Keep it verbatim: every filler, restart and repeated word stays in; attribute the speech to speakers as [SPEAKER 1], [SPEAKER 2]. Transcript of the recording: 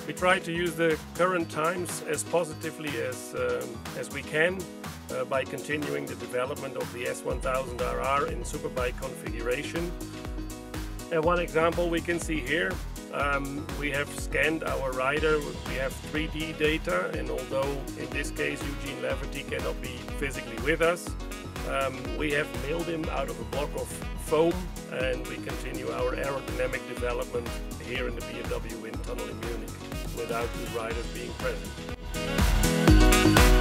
[SPEAKER 1] We try to use the current times as positively as, um, as we can uh, by continuing the development of the S one thousand R R in Superbike configuration. And one example we can see here, um, we have scanned our rider, we have three D data, and although in this case Eugene Laverty cannot be physically with us, um, we have milled him out of a block of foam, and we continue our aerodynamic development here in the B M W wind tunnel in Munich without the riders being present.